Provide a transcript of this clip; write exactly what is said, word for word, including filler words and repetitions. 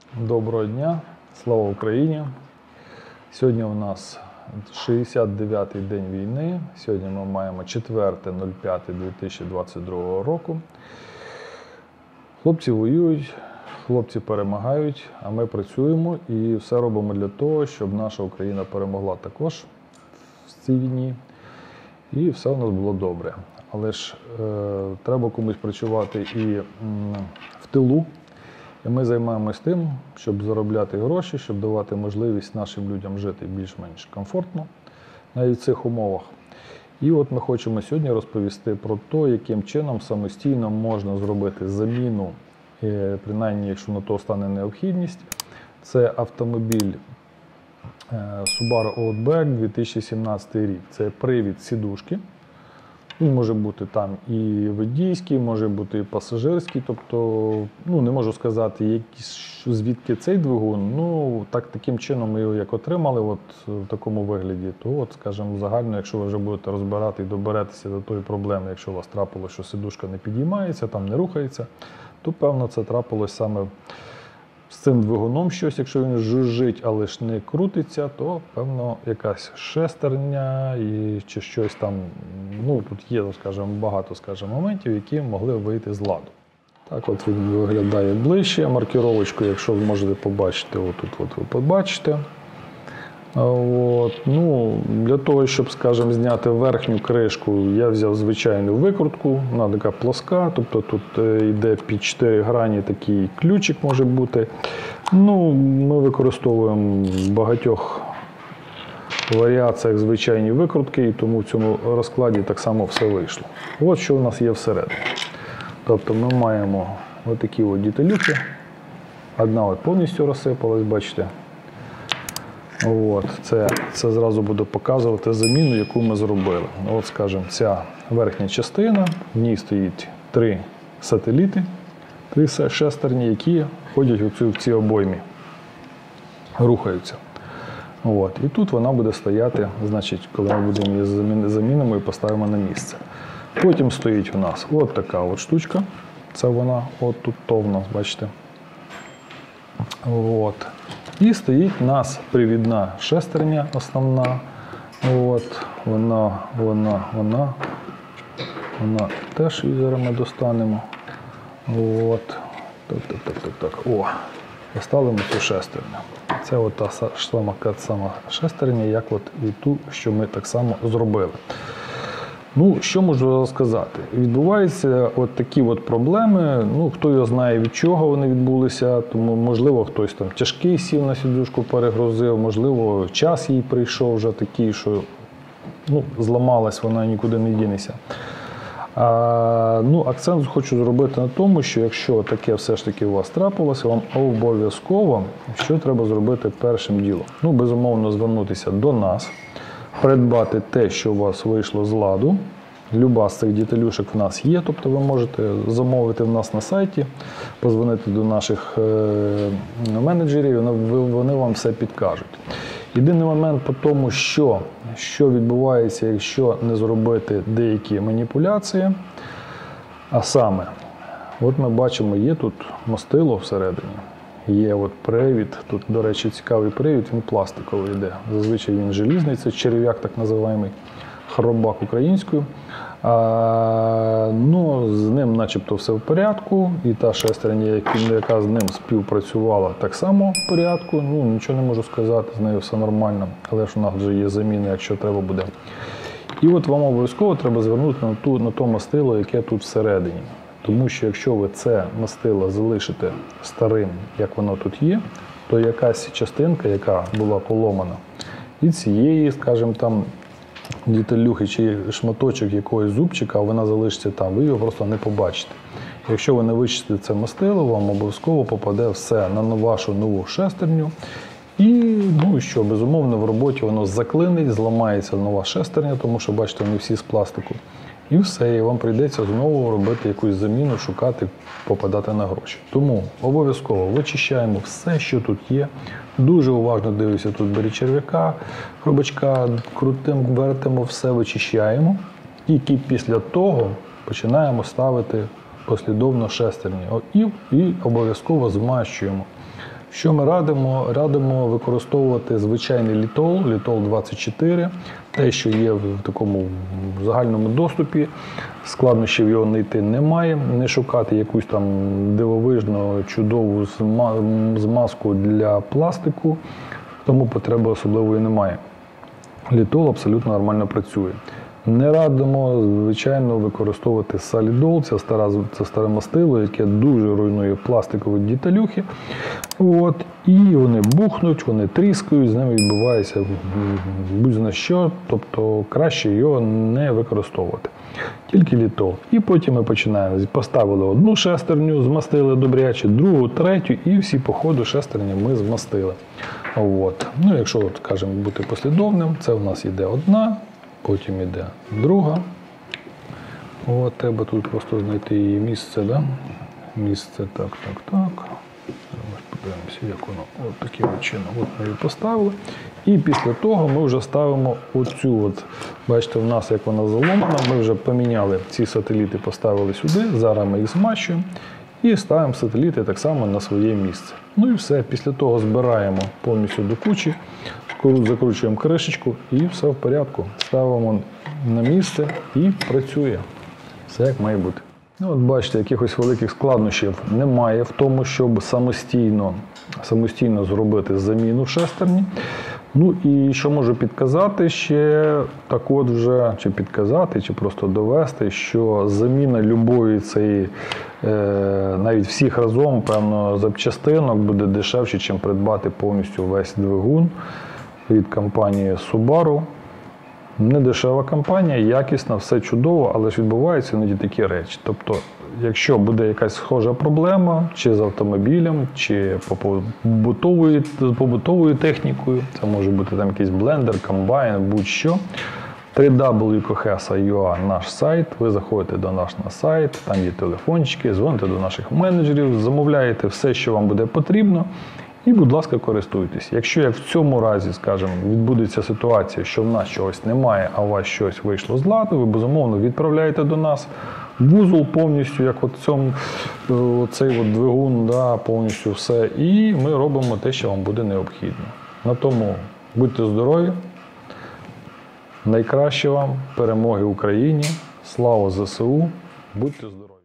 Доброго дня, слава Україні! Сьогодні у нас шістдесят дев'ятий день війни. Сьогодні ми маємо четверте п'яте дві тисячі двадцять другого року. Хлопці воюють, хлопці перемагають, а ми працюємо і все робимо для того, щоб наша Україна перемогла також в цій війні. І все у нас було добре. Але ж е, треба комусь працювати і м, в тилу. І ми займаємось тим, щоб заробляти гроші, щоб давати можливість нашим людям жити більш-менш комфортно навіть в цих умовах. І от ми хочемо сьогодні розповісти про те, яким чином самостійно можна зробити заміну, принаймні, якщо на то стане необхідність. Це автомобіль Subaru Outback дві тисячі сімнадцятий рік. Це привід сідушки. Він може бути там і водійський, може бути і пасажирський, тобто, ну, не можу сказати, якісь, звідки цей двигун, ну, так, таким чином ми його як отримали, от, в такому вигляді, то, от, скажімо, загально, якщо ви вже будете розбирати і доберетеся до тої проблеми, якщо у вас трапилося, що сидушка не підіймається, там не рухається, то, певно, це трапилось саме з цим двигуном щось, якщо він жужжить, але ж не крутиться, то, певно, якась шестерня і, чи щось там, ну, тут є, скажімо, багато, скажімо, моментів, які могли вийти з ладу. Так от він виглядає ближче. Маркіровочку, якщо ви можете побачити, отут от ви побачите. От, ну, для того, щоб, скажімо, зняти верхню кришку, я взяв звичайну викрутку, вона така плоска, тобто тут йде під чотири грані такий ключик може бути. Ну, ми використовуємо в багатьох варіаціях звичайні викрутки, і тому в цьому розкладі так само все вийшло. От що у нас є всередині. Тобто ми маємо отакі от деталюки. Одна от повністю розсипалась, бачите. От, це, це зразу буду показувати заміну, яку ми зробили. От, скажімо, ця верхня частина, в ній стоїть три сателіти, три шестерні, які ходять у цю, в ці обоймі, рухаються. От, і тут вона буде стояти, значить, коли ми будемо її замінимо і поставимо на місце. Потім стоїть у нас от така от штучка, це вона, от тут то в нас, бачите. От. І стоїть у нас привідна шестерня основна. От, вона, вона, вона, вона теж її зараз ми достанемо. От. Так, так, так, так, так. О, поставимо цю шестерню. Це от та сама, сама шестерня, як от і ту, що ми так само зробили. Ну, що можу сказати? Відбуваються от такі от проблеми, ну, хто його знає, від чого вони відбулися, тому, можливо, хтось там тяжкий сів на сідушку, перегрузив, можливо, час їй прийшов вже такий, що, ну, зламалась вона, нікуди не дінеться. А, ну, акцент хочу зробити на тому, що якщо таке все ж таки у вас трапилося, вам обов'язково, що треба зробити першим ділом? Ну, безумовно, звернутися до нас, придбати те, що у вас вийшло з ладу. Люба з цих деталюшок в нас є, тобто ви можете замовити в нас на сайті, позвонити до наших менеджерів, вони вам все підкажуть. Єдиний момент по тому, що, що відбувається, якщо не зробити деякі маніпуляції, а саме, от ми бачимо, є тут мастило всередині. Є от привід, тут, до речі, цікавий привід, він пластиковий йде. Зазвичай він желізний, це черв'як так називаємо, хробак українською. А, ну, з ним начебто все в порядку, і та шестерня, яка з ним співпрацювала, так само в порядку. Ну, нічого не можу сказати, з нею все нормально, але ж у нас вже є заміна, якщо треба буде. І от вам обов'язково треба звернути на, ту, на то мастило, яке тут всередині. Тому що якщо ви це мастило залишите старим, як воно тут є, то якась частинка, яка була поломана, і цієї, скажімо, там, деталюхи чи шматочок якогось зубчика, вона залишиться там, ви його просто не побачите. Якщо ви не вичистите це мастило, вам обов'язково попаде все на вашу нову шестерню. І, ну що, безумовно, в роботі воно заклинить, зламається нова шестерня, тому що, бачите, вони всі з пластику. І все, і вам прийдеться знову робити якусь заміну, шукати, попадати на гроші. Тому обов'язково вичищаємо все, що тут є. Дуже уважно дивимося, тут бері черв'яка, хробачка, крутим, вертимо, все вичищаємо. І після того починаємо ставити послідовно шестерні. І, і обов'язково змащуємо Що ми радимо? Радимо використовувати звичайний літол, літол двадцять чотири, те, що є в такому загальному доступі, складнощів його знайти немає, не шукати якусь там дивовижну, чудову змазку для пластику, тому потреби особливої немає. Літол абсолютно нормально працює. Не радимо, звичайно, використовувати солідол, це, стара, це старе мастило, яке дуже руйнує пластикові деталюхи. От, і вони бухнуть, вони тріскають, з ними відбувається будь-на що, тобто краще його не використовувати. Тільки літол. І потім ми починаємо. Поставили одну шестерню, змастили добряче, другу, третю, і всі по ходу шестерні ми змастили. От. Ну, якщо, скажімо, бути послідовним, це у нас йде одна, потім йде друга. От, треба тут просто знайти її місце, да? Місце, так, так, так. Зараз подивимося, як воно. От таким чином. От ми її поставили. І після того ми вже ставимо оцю, от, бачите, в нас як вона заломана, ми вже поміняли ці сателіти, поставили сюди, зараз ми їх змащуємо і ставимо сателіти так само на своє місце. Ну і все, після того збираємо повністю до кучі, закручуємо кришечку і все в порядку. Ставимо на місце і працює. Все як має бути. Ну, от бачите, якихось великих складнощів немає в тому, щоб самостійно, самостійно зробити заміну шестерні. Ну і що можу підказати ще, так от вже, чи підказати, чи просто довести, що заміна любої цієї, е, навіть всіх разом, певно, запчастинок буде дешевше, ніж придбати повністю весь двигун від компанії Subaru. Не дешева компанія, якісна, все чудово, але ж відбуваються іноді такі речі. Тобто, якщо буде якась схожа проблема, чи з автомобілем, чи по побутовою, побутовою технікою, це може бути там якийсь блендер, комбайн, будь-що, три дабл ю кохеса крапка ю а наш сайт, ви заходите до нас на сайт, там є телефончики, дзвоните до наших менеджерів, замовляєте все, що вам буде потрібно, і, будь ласка, користуйтесь. Якщо як в цьому разі, скажімо, відбудеться ситуація, що в нас чогось немає, а у вас щось вийшло з ладу, ви, безумовно, відправляєте до нас вузол повністю, як от цьому, цей от двигун, да, повністю все, і ми робимо те, що вам буде необхідно. На тому будьте здорові, найкраще вам, перемоги Україні, слава зе се у, будьте здорові!